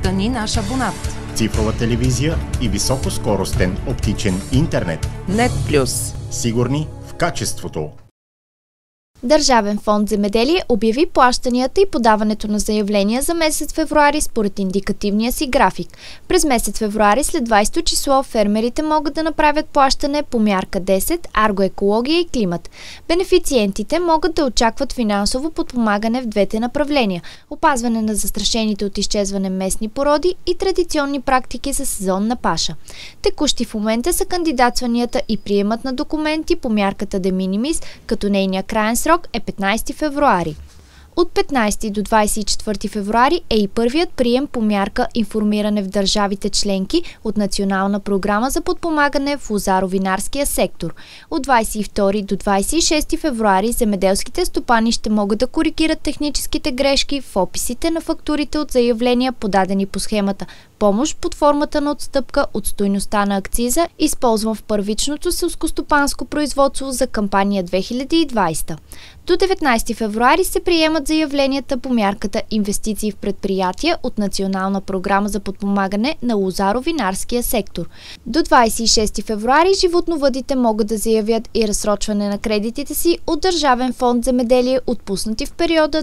Стани наш абонат. Цифрова телевизия и високоскоростен оптичен интернет. Нет Плюс. Сигурни в качеството. Държавен фонд „Земеделие“ обяви плащанията и подаването на заявления за месец февруари според индикативния си график. През месец февруари след 20 число фермерите могат да направят плащане по мярка 10 „Агроекология и климат“. Бенефициентите могат да очакват финансово подпомагане в двете направления – опазване на застрашените от изчезване местни породи и традиционни практики за сезонна паша. Текущи в момента са кандидатстванията и приемат на документи по мярката De Minimis, като нейния краен срок е 15 февруари. От 15 до 24 февруари е и първият прием по мярка „Информиране в държавите членки“ от Национална програма за подпомагане в лозаро-винарския сектор. От 22 до 26 февруари земеделските стопани ще могат да коригират техническите грешки в описите на фактурите от заявления, подадени по схемата помощ под формата на отстъпка от стойността на акциза, използван в първичното селскостопанско производство за кампания 2020. До 19 февруари се приемат заявленията по мярката „Инвестиции в предприятия“ от Национална програма за подпомагане на лозаро-винарския сектор. До 26 февруари животновъдите могат да заявят и разсрочване на кредитите си от Държавен фонд „Земеделие“, отпуснати в периода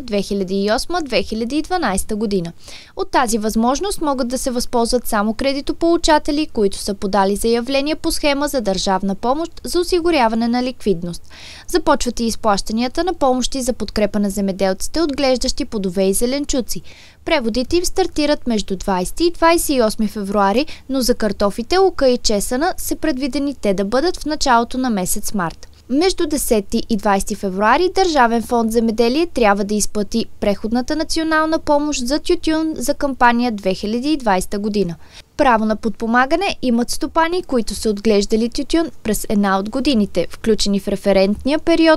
2008-2012 година. От тази възможност могат да се възползват само кредитополучатели, които са подали заявление по схема за държавна помощ за осигуряване на ликвидност. Започват и изплащанията на помощи за подкрепа на земеделците, отглеждащи плодове и зеленчуци. Преводите им стартират между 20 и 28 февруари, но за картофите, лука и чесъна се предвидени те да бъдат в началото на месец март. Между 10 и 20 февруари Държавен фонд „Земеделие“ трябва да изплати преходната национална помощ за тютюн за кампания 2020 година. Право на подпомагане имат стопани, които са отглеждали тютюн през една от годините, включени в референтния период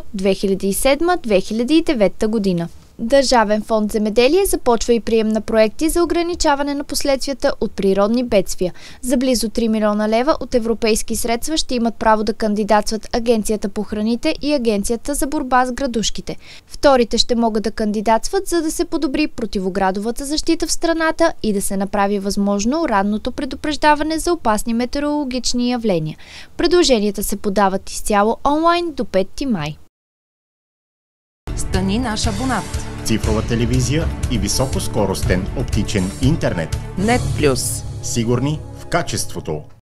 2007-2009 година. Държавен фонд „Земеделие“ започва и прием на проекти за ограничаване на последствията от природни бедствия. За близо 3 милиона лева от европейски средства ще имат право да кандидатстват Агенцията по храните и Агенцията за борба с градушките. Вторите ще могат да кандидатстват, за да се подобри противоградовата защита в страната и да се направи възможно ранното предупреждаване за опасни метеорологични явления. Предложенията се подават изцяло онлайн до 5 май. Стани наш абонат. Цифрова телевизия и високоскоростен оптичен интернет. Нет Плюс. Сигурни в качеството.